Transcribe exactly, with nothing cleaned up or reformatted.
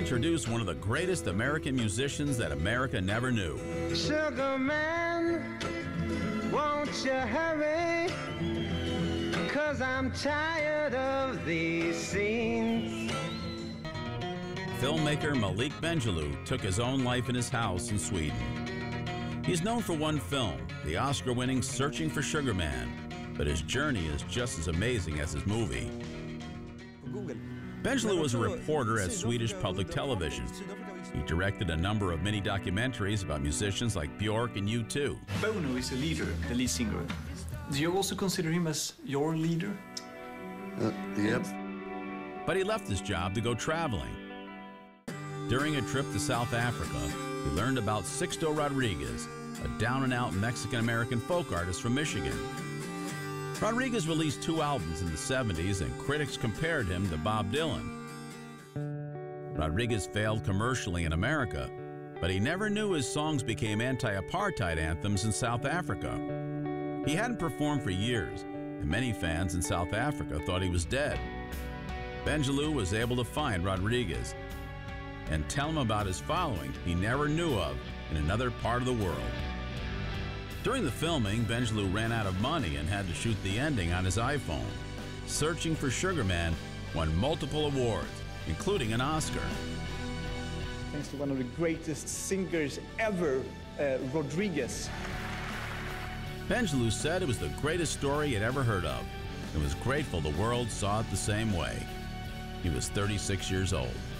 introduced one of the greatest American musicians that America never knew. Sugar man, won't you hurry? 'Cause I'm tired of these scenes. Filmmaker Malik Bendjelloul took his own life in his house in Sweden. He's known for one film, the Oscar-winning Searching for Sugar Man, but his journey is just as amazing as his movie. Bendjelloul was a reporter at Swedish public television. He directed a number of mini-documentaries about musicians like Björk and U two. Bono is a leader, the lead singer. Do you also consider him as your leader? Uh, yep. But he left his job to go traveling. During a trip to South Africa, he learned about Sixto Rodriguez, a down-and-out Mexican-American folk artist from Michigan. Rodriguez released two albums in the seventies, and critics compared him to Bob Dylan. Rodriguez failed commercially in America, but he never knew his songs became anti-apartheid anthems in South Africa. He hadn't performed for years, and many fans in South Africa thought he was dead. Bendjelloul was able to find Rodriguez and tell him about his following he never knew of in another part of the world. During the filming, Bendjelloul ran out of money and had to shoot the ending on his iPhone. Searching for Sugar Man won multiple awards, including an Oscar. Thanks to one of the greatest singers ever, uh, Rodriguez. Bendjelloul said it was the greatest story he'd ever heard of and was grateful the world saw it the same way. He was thirty-six years old.